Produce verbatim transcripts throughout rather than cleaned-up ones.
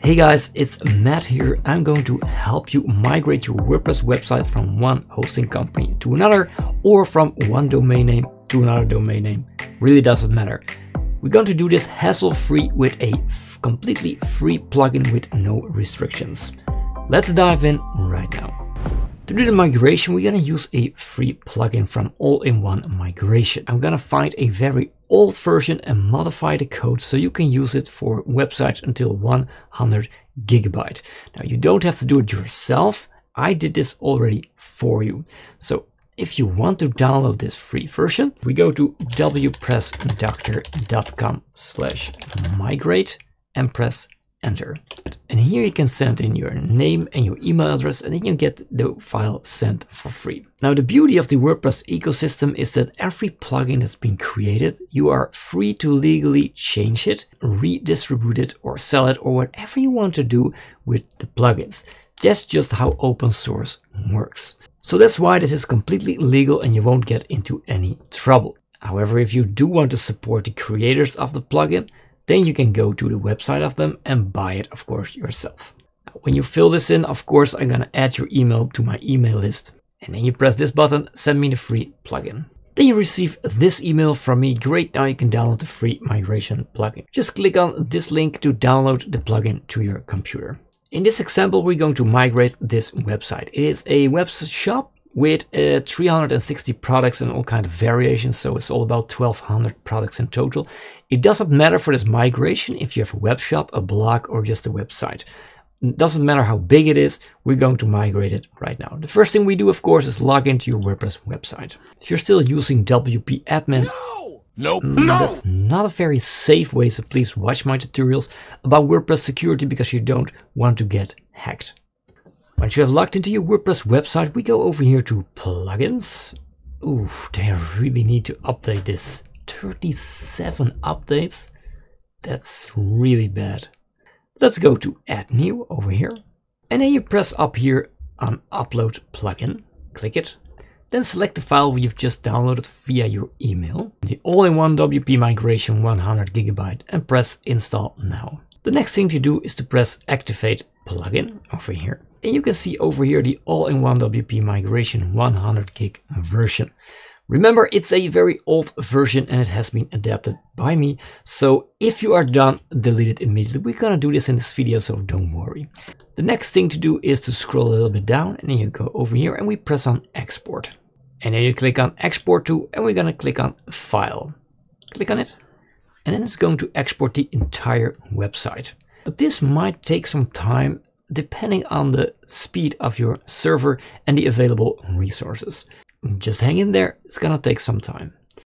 Hey guys, it's Matt here. I'm going to help you migrate your WordPress website from one hosting company to another, or from one domain name to another domain name. Really doesn't matter. We're going to do this hassle-free with a completely free plugin with no restrictions. Let's dive in right now. To do the migration, we're going to use a free plugin from All-in-One Migration. I'm going to find a very old version and modify the code so you can use it for websites until one hundred gigabyte. Now, you don't have to do it yourself. I did this already for you. So if you want to download this free version, we go to w press doctor dot com slash migrate and press enter. And here you can send in your name and your email address, and then you get the file sent for free. Now, the beauty of the WordPress ecosystem is that every plugin that's been created, you are free to legally change it, redistribute it, or sell it, or whatever you want to do with the plugins. That's just how open source works. So that's why this is completely legal and you won't get into any trouble. However, if you do want to support the creators of the plugin, then you can go to the website of them and buy it, of course, yourself. Now, when you fill this in, of course, I'm going to add your email to my email list. And then you press this button, send me the free plugin. Then you receive this email from me. Great, now you can download the free migration plugin. Just click on this link to download the plugin to your computer. In this example, we're going to migrate this website. It is a web shop with uh, three hundred sixty products and all kind of variations, so it's all about twelve hundred products in total. It doesn't matter for this migration if you have a web shop, a blog, or just a website. It doesn't matter how big it is, we're going to migrate it right now. The first thing we do, of course, is log into your WordPress website. If you're still using W P admin, no! Nope. Mm, no! That's not a very safe way, so please watch my tutorials about WordPress security because you don't want to get hacked. Once you have logged into your WordPress website, we go over here to plugins. Ooh, they really need to update this. thirty-seven updates. That's really bad. Let's go to add new over here. And then you press up here on upload plugin. Click it. Then select the file you've just downloaded via your email. The all-in-one W P migration one hundred gigabyte, and press install now. The next thing to do is to press activate plugin over here. And you can see over here the all-in-one W P migration one hundred gig version. Remember, it's a very old version and it has been adapted by me. So if you are done, delete it immediately. We're gonna do this in this video, so don't worry. The next thing to do is to scroll a little bit down, and then you go over here and we press on export. And then you click on export to, and we're gonna click on file. Click on it. And then it's going to export the entire website. But this might take some time depending on the speed of your server and the available resources. Just hang in there, it's gonna take some time.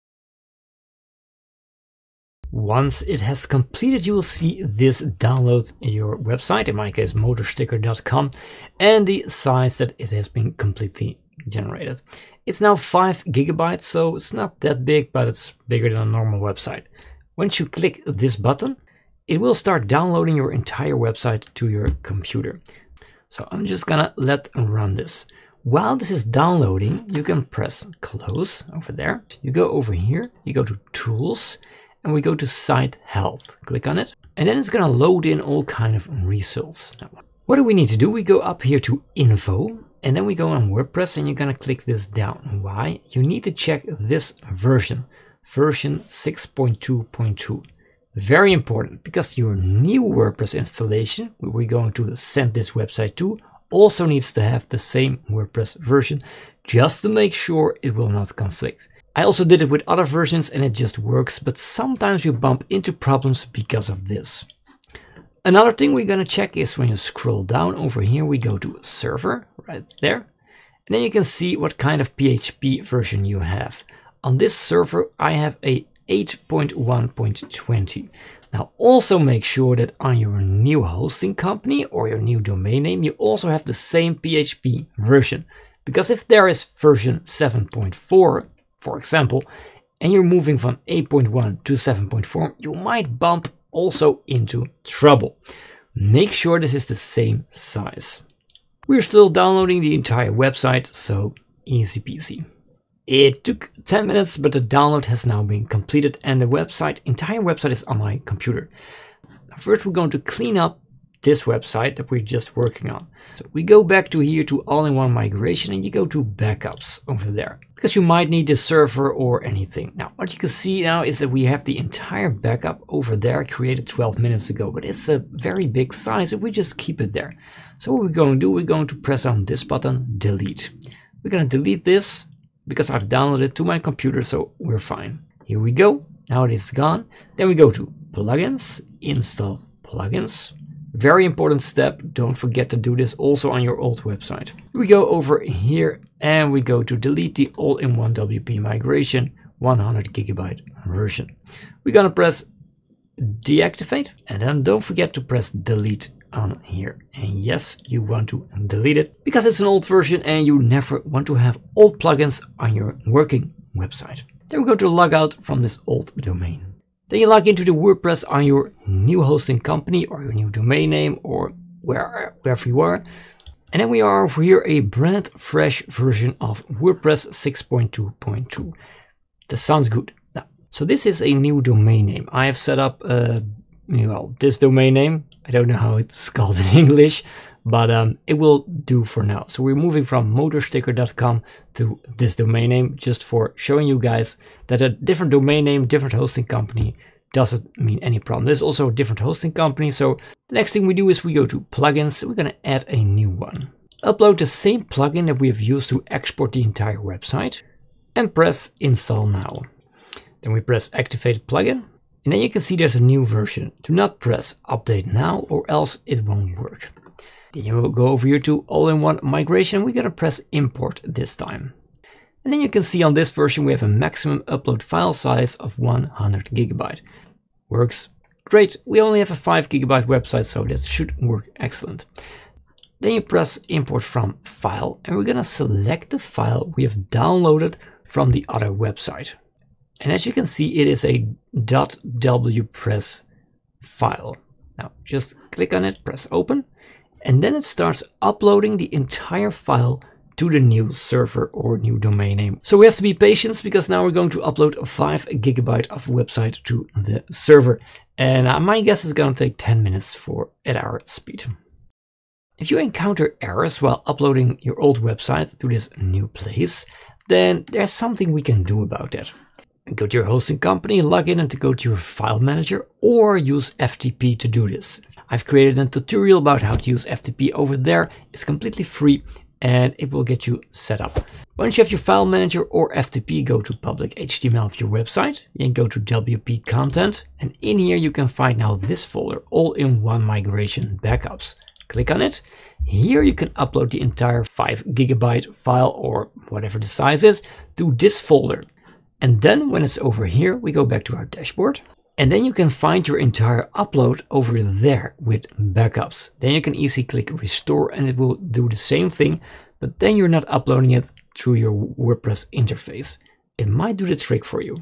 Once it has completed, you will see this download your website, in my case motorsticker dot com, and the size that it has been completely generated. It's now five gigabytes, so it's not that big, but it's bigger than a normal website. Once you click this button, it will start downloading your entire website to your computer. So I'm just gonna let run this. While this is downloading, you can press close over there. You go over here, you go to tools, and we go to site health. Click on it, and then it's gonna load in all kind of results. Now, what do we need to do? We go up here to info, and then we go on WordPress, and you're gonna click this down. Why? You need to check this version, version six point two point two. Very important, because your new WordPress installation, where we're going to send this website to, also needs to have the same WordPress version, just to make sure it will not conflict. I also did it with other versions and it just works, but sometimes you bump into problems because of this. Another thing we're gonna check is when you scroll down over here, we go to server right there, and then you can see what kind of P H P version you have. On this server, I have a eight point one point twenty. Now also make sure that on your new hosting company or your new domain name, you also have the same P H P version. Because if there is version seven point four, for example, and you're moving from eight point one to seven point four, you might bump also into trouble. Make sure this is the same size. We're still downloading the entire website, so easy peasy. It took ten minutes, but the download has now been completed and the website, entire website is on my computer. First, we're going to clean up this website that we're just working on. So we go back to here to all-in-one migration, and you go to backups over there because you might need the server or anything. Now what you can see now is that we have the entire backup over there created twelve minutes ago, but it's a very big size if we just keep it there. So what we're going to do, we're going to press on this button, delete. We're going to delete this because I've downloaded it to my computer, so we're fine. Here we go. Now it is gone. Then we go to plugins, install plugins. Very important step. Don't forget to do this also on your old website. We go over here and we go to delete the all-in-one W P migration one hundred gigabyte version. We're gonna press deactivate, and then don't forget to press delete on here. And yes, you want to delete it because it's an old version and you never want to have old plugins on your working website. Then we go to log out from this old domain. Then you log into the WordPress on your new hosting company or your new domain name or where, wherever you are. And then we are over here a brand fresh version of WordPress six point two point two. That sounds good. Now, so this is a new domain name. I have set up uh, well, this domain name. I don't know how it's called in English, but um, it will do for now. So we're moving from motorsticker dot com to this domain name just for showing you guys that a different domain name, different hosting company doesn't mean any problem. There's also a different hosting company. So the next thing we do is we go to plugins. We're going to add a new one. Upload the same plugin that we have used to export the entire website and press install now. Then we press activate plugin. And then you can see there's a new version. Do not press update now or else it won't work. Then you will go over here to all-in-one migration. We're going to press import this time. And then you can see on this version we have a maximum upload file size of one hundred gigabyte. Works great. We only have a five gigabyte website, so that should work excellent. Then you press import from file, and we're going to select the file we have downloaded from the other website. And as you can see, it is a .wpress file. Now just click on it, press open, and then it starts uploading the entire file to the new server or new domain name. So we have to be patient because now we're going to upload five gigabyte of website to the server. And uh, my guess is going to take ten minutes for at our speed. If you encounter errors while uploading your old website to this new place, then there's something we can do about that. Go to your hosting company, log in and to go to your file manager, or use F T P to do this. I've created a tutorial about how to use F T P over there. It's completely free and it will get you set up. Once you have your file manager or F T P, go to public H T M L of your website and go to W P content. And in here you can find now this folder, all-in-one migration backups. Click on it. Here you can upload the entire five gigabyte file or whatever the size is to this folder. And then when it's over here, we go back to our dashboard. And then you can find your entire upload over there with backups. Then you can easily click restore and it will do the same thing, but then you're not uploading it through your WordPress interface. It might do the trick for you.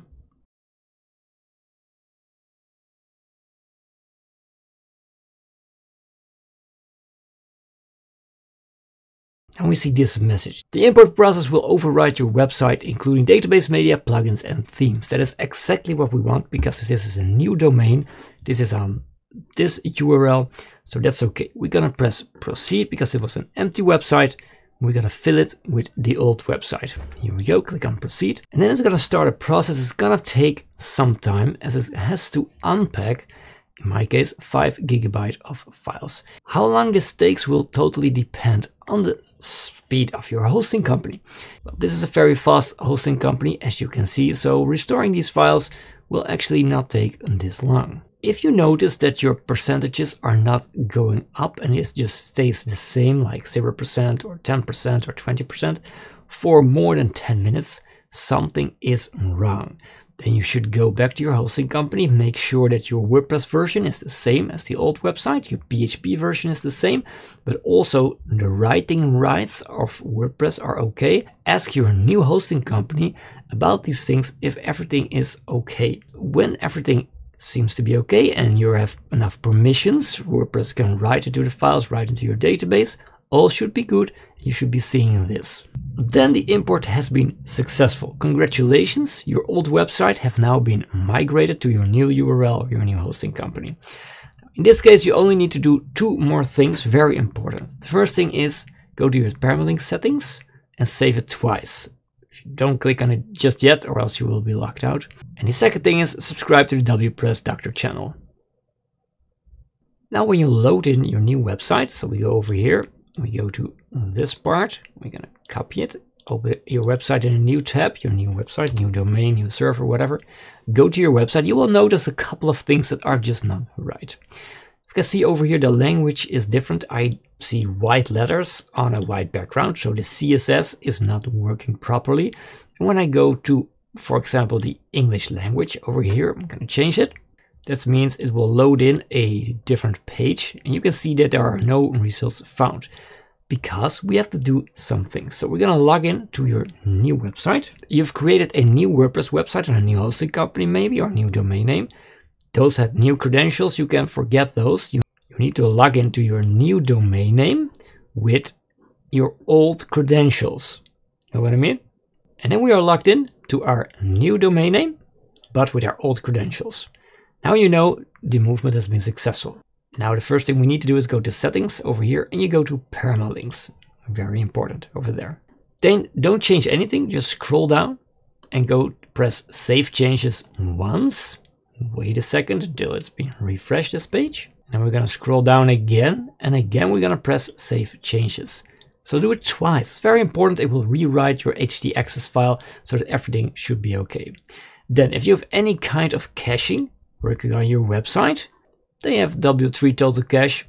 And we see this message. The import process will override your website, including database media, plugins, and themes. That is exactly what we want because this is a new domain. This is on this U R L, so that's okay. We're gonna press proceed because it was an empty website. We're gonna fill it with the old website. Here we go, click on proceed. And then it's gonna start a process. It's gonna take some time as it has to unpack, in my case, five gigabyte of files. How long this takes will totally depend on the speed of your hosting company. Well, this is a very fast hosting company, as you can see, so restoring these files will actually not take this long. If you notice that your percentages are not going up and it just stays the same, like zero percent or ten percent or twenty percent for more than ten minutes, something is wrong. Then you should go back to your hosting company, make sure that your WordPress version is the same as the old website, your P H P version is the same, but also the writing rights of WordPress are okay. Ask your new hosting company about these things if everything is okay. When everything seems to be okay and you have enough permissions, WordPress can write into the files, write into your database, all should be good. You should be seeing this. Then the import has been successful. Congratulations, your old website have now been migrated to your new U R L or your new hosting company. In this case, you only need to do two more things, very important. The first thing is go to your Permalink settings and save it twice. If you don't click on it just yet, or else you will be locked out. And the second thing is subscribe to the WordPress Doctor channel. Now when you load in your new website, so we go over here, we go to this part, we're gonna copy it, open your website in a new tab, your new website, new domain, new server, whatever. Go to your website, you will notice a couple of things that are just not right. You can see over here the language is different. I see white letters on a white background, so the C S S is not working properly. And when I go to, for example, the English language over here, I'm gonna change it. That means it will load in a different page, and you can see that there are no results found because we have to do something. So we're gonna log in to your new website. You've created a new WordPress website on a new hosting company maybe, or new domain name. Those had new credentials, you can forget those. You, you need to log into your new domain name with your old credentials. Know what I mean? And then we are logged in to our new domain name, but with our old credentials. Now you know the movement has been successful. Now the first thing we need to do is go to settings over here and you go to permalinks. Very important over there. Then don't change anything, just scroll down and go press save changes once. Wait a second until it's been refreshed, this page. And then we're gonna scroll down again and again we're gonna press save changes. So do it twice. It's very important. It will rewrite your H T access file so that everything should be okay. Then if you have any kind of caching working on your website, they have W three total cache.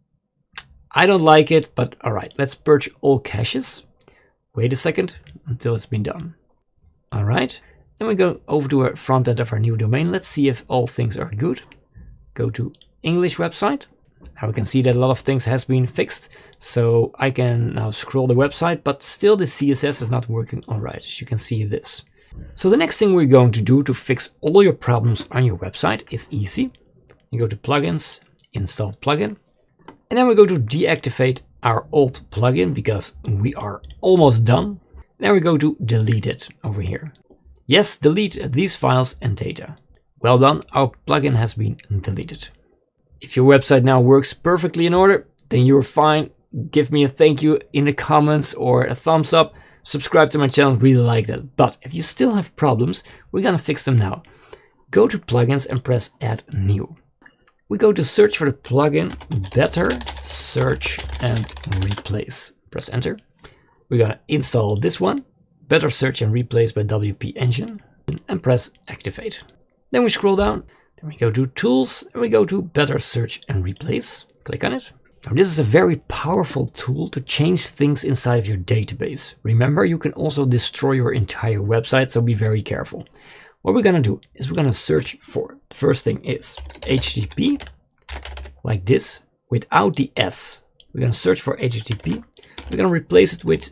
I don't like it, but all right, let's purge all caches. Wait a second until it's been done. All right, then we go over to our front end of our new domain. Let's see if all things are good. Go to English website. Now we can see that a lot of things has been fixed. So I can now scroll the website, but still the C S S is not working all right, as you can see this. So the next thing we're going to do to fix all your problems on your website is easy. You go to plugins, install plugin, and then we go to deactivate our old plugin because we are almost done. Then we go to delete it over here. Yes, delete these files and data. Well done, our plugin has been deleted. If your website now works perfectly in order, then you're fine. Give me a thank you in the comments or a thumbs up. Subscribe to my channel, really like that. But if you still have problems, we're gonna fix them now. Go to plugins and press add new. We go to search for the plugin better search and replace. Press enter. We're gonna install this one, better search and replace by W P Engine, and press activate. Then we scroll down, then we go to tools and we go to better search and replace. Click on it. Now this is a very powerful tool to change things inside of your database. Remember, you can also destroy your entire website, so be very careful. What we're gonna do is we're gonna search for, the first thing is H T T P, like this, without the S. We're gonna search for H T T P. We're gonna replace it with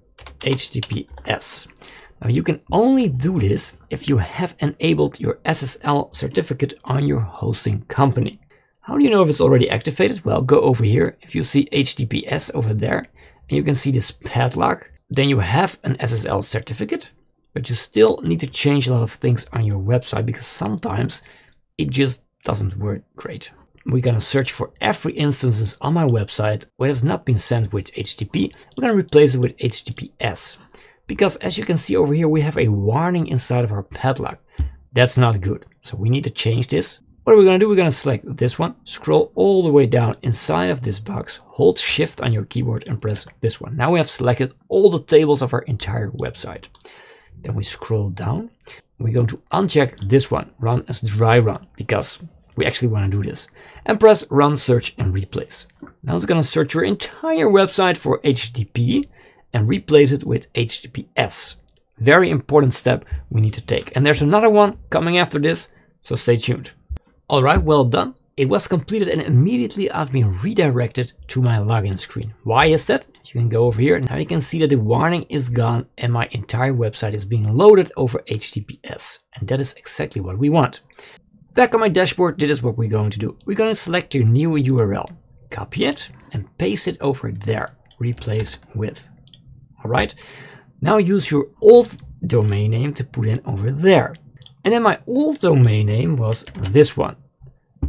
H T T P S. Now you can only do this if you have enabled your S S L certificate on your hosting company. How do you know if it's already activated? Well, go over here. If you see H T T P S over there, and you can see this padlock, then you have an S S L certificate, but you still need to change a lot of things on your website because sometimes it just doesn't work great. We're gonna search for every instances on my website where it's not been sent with H T T P. We're gonna replace it with H T T P S. Because as you can see over here, we have a warning inside of our padlock. That's not good. So we need to change this. What are we gonna do? We're gonna select this one, scroll all the way down inside of this box, hold shift on your keyboard and press this one. Now we have selected all the tables of our entire website. Then we scroll down. We're going to uncheck this one, run as dry run, because we actually want to do this. And press run, search and replace. Now it's gonna search your entire website for H T T P and replace it with H T T P S. Very important step we need to take. And there's another one coming after this, so stay tuned. All right, well done. It was completed and immediately I've been redirected to my login screen. Why is that? You can go over here and now you can see that the warning is gone and my entire website is being loaded over H T T P S. And that is exactly what we want. Back on my dashboard, this is what we're going to do. We're going to select your new U R L, copy it and paste it over there, replace with. All right, now use your old domain name to put in over there. And then my old domain name was this one.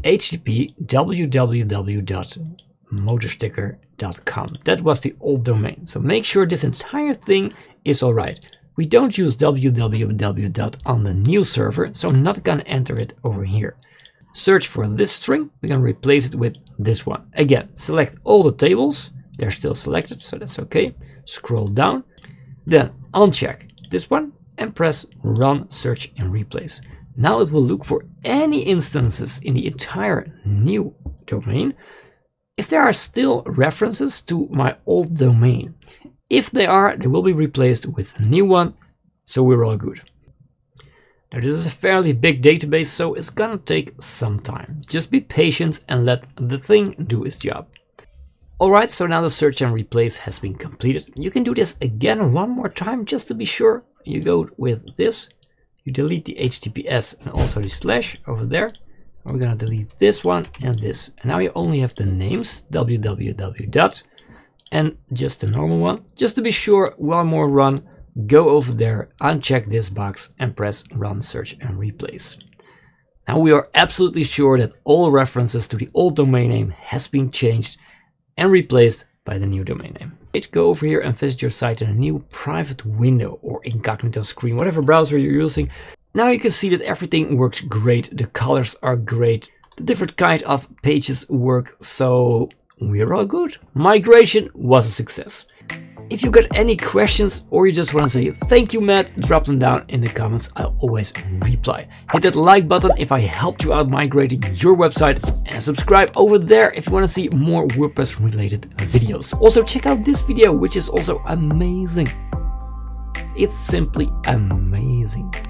H T T P w w w dot motorsticker dot com. That was the old domain. So make sure this entire thing is all right. We don't use w w w dot on the new server, so I'm not gonna enter it over here. Search for this string, we're gonna replace it with this one. Again, select all the tables, they're still selected, so that's okay. Scroll down, then uncheck this one and press Run Search and Replace. Now it will look for any instances in the entire new domain if there are still references to my old domain. If they are, they will be replaced with a new one, so we're all good. Now this is a fairly big database, so it's gonna take some time. Just be patient and let the thing do its job. Alright, so now the search and replace has been completed. You can do this again one more time just to be sure. You go with this, you delete the H T T P S and also the slash over there. We're gonna delete this one and this. And now you only have the names, w w w dot, and just the normal one. Just to be sure, one more run, go over there, uncheck this box and press Run Search and Replace. Now we are absolutely sure that all references to the old domain name has been changed and replaced by the new domain name. Go over here and visit your site in a new private window or incognito screen, whatever browser you're using. Now you can see that everything works great, the colors are great, the different kind of pages work, so we're all good. Migration was a success. If you got any questions or you just want to say thank you Matt, drop them down in the comments, I'll always reply. Hit that like button if I helped you out migrating your website, and subscribe over there if you want to see more WordPress related videos. Also check out this video, which is also amazing. It's simply amazing.